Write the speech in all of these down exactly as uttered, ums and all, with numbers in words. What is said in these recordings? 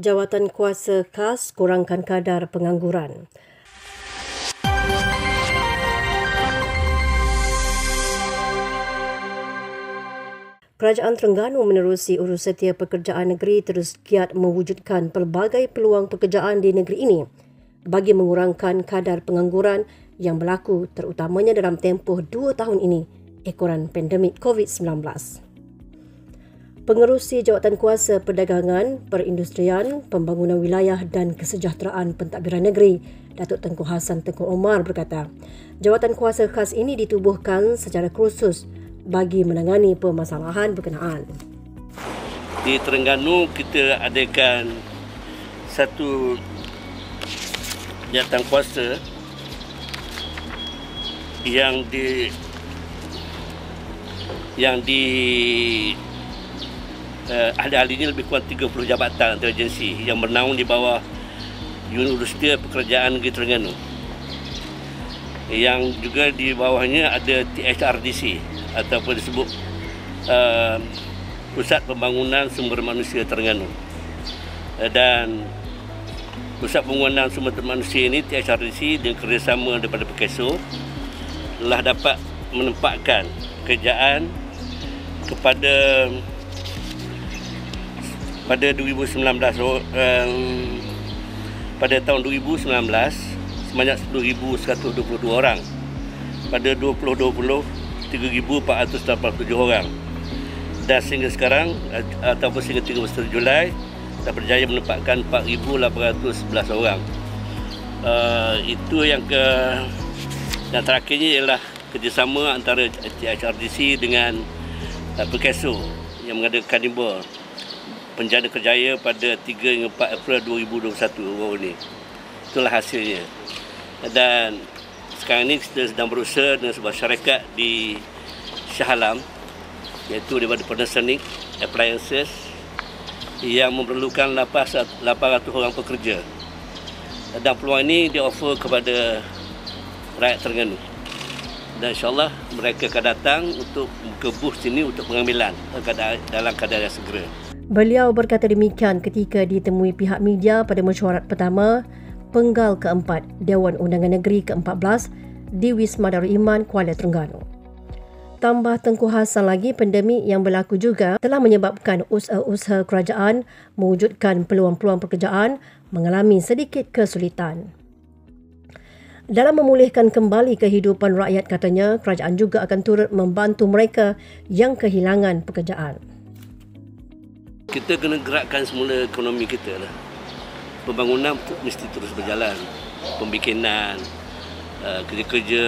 Jawatan kuasa khas kurangkan kadar pengangguran. Kerajaan Terengganu menerusi urus setia pekerjaan negeri terus giat mewujudkan pelbagai peluang pekerjaan di negeri ini bagi mengurangkan kadar pengangguran yang berlaku terutamanya dalam tempoh dua tahun ini ekoran pandemik covid sembilan belas. Pengerusi Jawatan Kuasa Perdagangan, Perindustrian, Pembangunan Wilayah dan Kesejahteraan Pentadbiran Negeri, Datuk Tengku Hassan Tengku Omar berkata, jawatan kuasa khas ini ditubuhkan secara khusus bagi menangani permasalahan berkenaan. Di Terengganu kita adakan satu jawatan kuasa yang di yang di Uh, ahli-ahlinya lebih kurang tiga puluh jabatan atau agensi yang bernaung di bawah Unit Setia Pekerjaan Negeri Terengganu. Yang juga di bawahnya ada T H R D C ataupun disebut uh, Pusat Pembangunan Sumber Manusia Terengganu. Uh, dan Pusat Pembangunan Sumber Manusia ini, T H R D C dengan kerjasama daripada Pekeso telah dapat menempatkan kerjaan kepada pada dua ribu sembilan belas um, pada tahun dua ribu sembilan belas sebanyak sepuluh ribu seratus dua puluh dua orang, pada dua ribu dua puluh tiga ribu empat ratus lapan puluh tujuh orang, dan sehingga sekarang ataupun sehingga tiga belas Julai dah berjaya menempatkan empat ribu lapan ratus sebelas orang. Uh, itu yang ke yang terakhirnya ialah kerjasama antara T H R D C dengan uh, Pekeso yang mengadakan Karnival Penjana Kerjaya pada tiga hingga empat April dua ribu dua puluh satu baru ini. Itulah hasilnya. Dan sekarang ini kita sedang berusaha dengan sebuah syarikat di Shah Alam, iaitu daripada Panasonic Appliances, yang memerlukan lapan ratus orang pekerja. Dan peluang ini di-offer kepada rakyat Terengganu. Dan insyaAllah mereka akan datang untuk ke booth sini untuk pengambilan dalam keadaan yang segera. Beliau berkata demikian ketika ditemui pihak media pada mesyuarat pertama Penggal keempat Dewan Undangan Negeri ke empat belas di Wisma Darul Iman, Kuala Terengganu. Tambah Tengku Hassan lagi, pandemik yang berlaku juga telah menyebabkan usaha-usaha kerajaan mewujudkan peluang-peluang pekerjaan mengalami sedikit kesulitan. Dalam memulihkan kembali kehidupan rakyat, katanya, kerajaan juga akan turut membantu mereka yang kehilangan pekerjaan. Kita kena gerakkan semula ekonomi kita lah. Pembangunan mesti terus berjalan. Pembikinan, kerja-kerja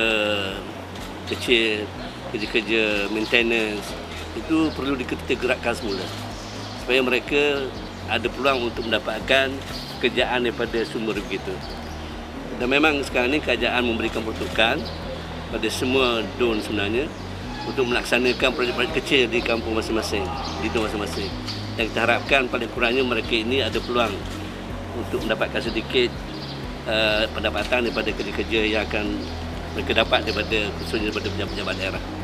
kecil, kerja-kerja maintenance, itu perlu kita gerakkan semula. Supaya mereka ada peluang untuk mendapatkan kerjaan daripada sumber begitu. Dan memang sekarang ini kerajaan memberikan peruntukan pada semua D O N sebenarnya untuk melaksanakan projek-projek kecil di kampung masing-masing, di D O N masing-masing. Yang kita harapkan paling kurangnya mereka ini ada peluang untuk mendapatkan sedikit uh, pendapatan daripada kerja-kerja yang akan mereka dapat daripada khususnya daripada pejabat-pejabat daerah.